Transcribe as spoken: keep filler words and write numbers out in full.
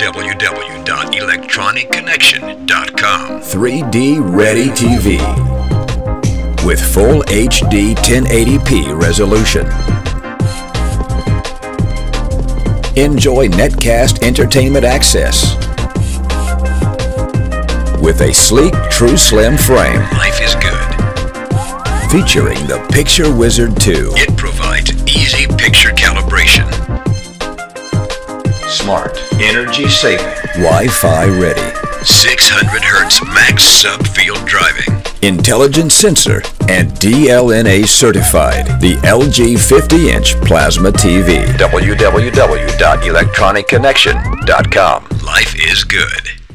w w dot electronic connection dot com. three D Ready T V with full H D ten eighty p resolution. Enjoy Netcast entertainment access with a sleek True Slim frame. Life is good. Featuring the Picture Wizard two. It provides easy picture calibration. Smart, energy saving. Wi-Fi ready. six hundred hertz max subfield driving. Intelligent sensor and D L N A certified. The L G fifty inch plasma T V. w w w dot electronic connection dot com. Life is good.